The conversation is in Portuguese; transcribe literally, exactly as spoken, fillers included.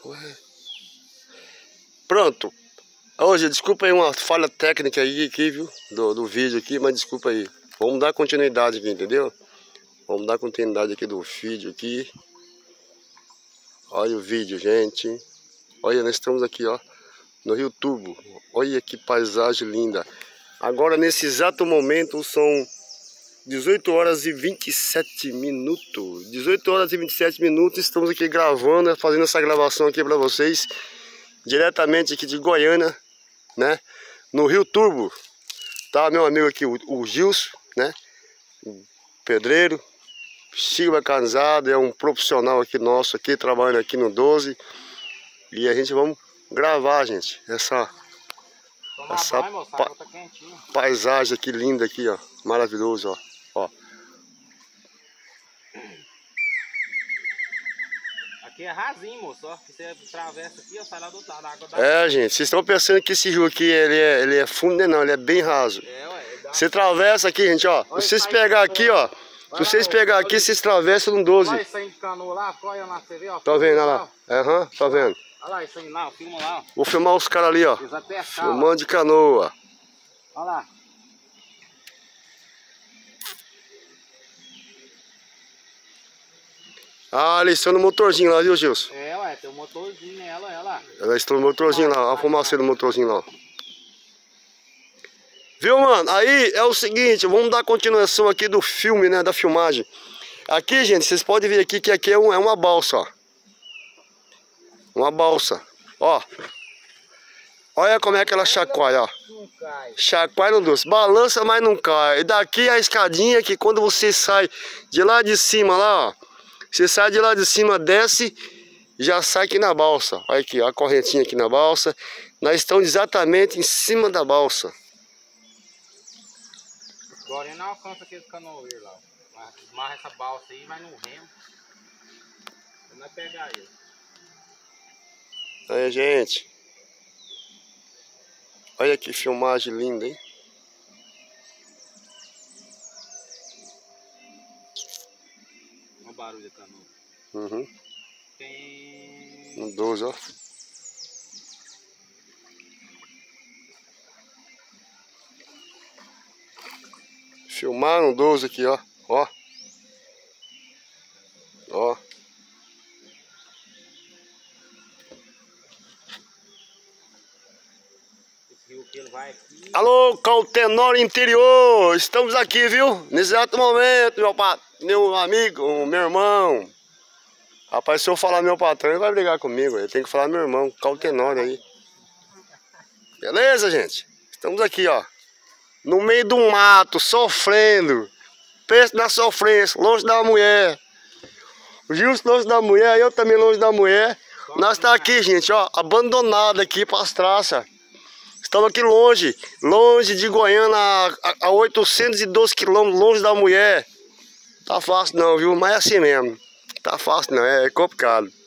Ué. Pronto. Hoje, desculpa aí uma falha técnica aí, aqui, viu? Do, do vídeo aqui, mas desculpa aí. Vamos dar continuidade aqui, entendeu? Vamos dar continuidade aqui do vídeo aqui. Olha o vídeo, gente. Olha, nós estamos aqui, ó, no Rio Turvo. Olha que paisagem linda. Agora, nesse exato momento, são dezoito horas e vinte e sete minutos. dezoito horas e vinte e sete minutos. Estamos aqui gravando, fazendo essa gravação aqui para vocês. Diretamente aqui de Goiânia, né? No Rio Turvo. Tá meu amigo aqui, o, o Gilson, né? O pedreiro. Silva Canzado, é um profissional aqui nosso, aqui trabalhando aqui no doze. E a gente vamos gravar, gente, essa, essa banho, moça, pa tá paisagem aqui linda aqui, ó. Maravilhoso, ó. ó. Aqui é rasinho, moço, ó. Você atravessa aqui, ó, sai lá do outro lado, a água da... É, gente, vocês estão pensando que esse rio aqui, ele é, ele é fundo, né? Não, ele é bem raso. É, ué, dá... Você atravessa aqui, gente, ó. Se vocês pegar aqui, ó. Se vocês pegar aqui, vocês atravessam no doze. Olha isso aí de canoa lá, olha lá, você vê, ó. Tá vendo, olha lá. Aham, uhum, tá vendo. Olha lá, isso aí lá, filma lá, ó. Vou filmar os caras ali, ó. Pescar, filmando ó. De canoa. Olha lá. Ah, eles estão no motorzinho lá, viu, Gilson? É, ué, tem um motorzinho nela, olha lá. Eles estão no motorzinho lá, olha a fumaça do motorzinho lá. Viu, mano? Aí é o seguinte, vamos dar continuação aqui do filme, né, da filmagem. Aqui, gente, vocês podem ver aqui que aqui é, um, é uma balsa, ó. Uma balsa, ó. Olha como é que ela chacoalha, ó. Chacoalha no doce, balança, mas não cai. E daqui a escadinha que quando você sai de lá de cima, lá, ó. Você sai de lá de cima, desce, já sai aqui na balsa. Olha aqui, ó, a correntinha aqui na balsa. Nós estamos exatamente em cima da balsa. Agora não alcança aquele canoeiro lá. Esmarra essa balsa aí, vai no remo. Você vai pegar ele. Aí, gente. Olha que filmagem linda, hein? Olha o barulho da canoa. Uhum. Tem... No doze, ó. Filmar no doze aqui, ó. Ó. Ó. Esse rio que ele vai aqui. Alô, Caltenório Interior. Estamos aqui, viu? Nesse exato momento, meu, pa... meu amigo, meu irmão. Rapaz, se eu falar meu patrão, ele vai brigar comigo. Ele tem que falar meu irmão, Caltenório aí. Beleza, gente? Estamos aqui, ó. No meio do mato, sofrendo. Pensa na sofrência, longe da mulher. O Gilson longe da mulher, eu também longe da mulher. Nós estamos aqui, gente, ó, abandonado aqui para as traças. Estamos aqui longe, longe de Goiânia, a, a oitocentos e doze quilômetros, longe da mulher. Tá fácil não, viu? Mas é assim mesmo. Tá fácil não, é complicado.